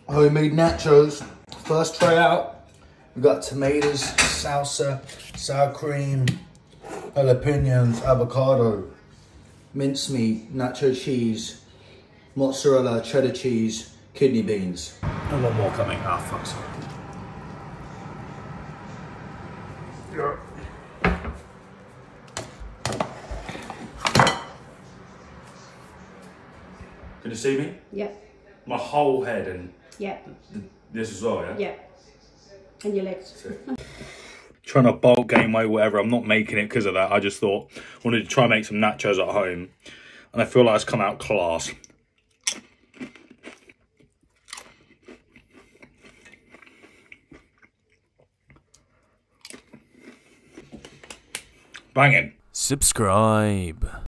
Homemade nachos. First try out. We got tomatoes, salsa, sour cream, jalapenos, avocado, mincemeat, nacho cheese, mozzarella, cheddar cheese, kidney beans. And one more coming. Ah, fuck's sake. Yeah. Can you see me? Yeah. My whole head and Yeah. this as well, yeah? Yeah. And your legs. Trying to bulk gain weight, whatever. I'm not making it because of that. I just thought I wanted to try and make some nachos at home, and I feel like it's come out class. Banging. Subscribe.